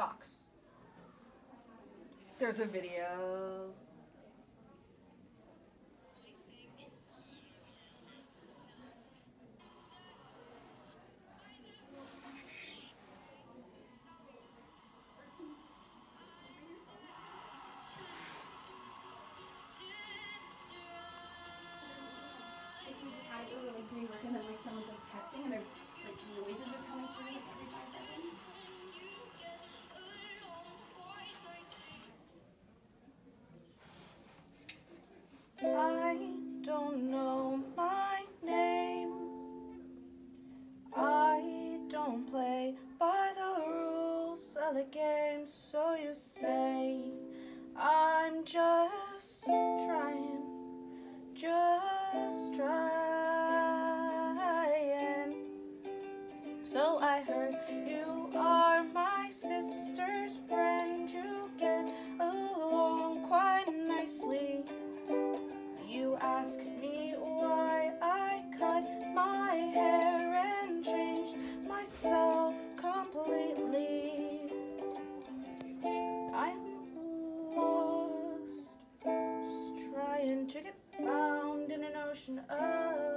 socks. There's a video. And then like someone's just texting and they're like noises are coming through every 5 seconds. I don't know my name. I don't play by the rules of the game, so you say. I'm just trying, just trying. So I heard you are my sister's friend. You get along quite nicely. You ask me why I cut my hair and changed myself completely. I'm lost, just trying to get found in an ocean of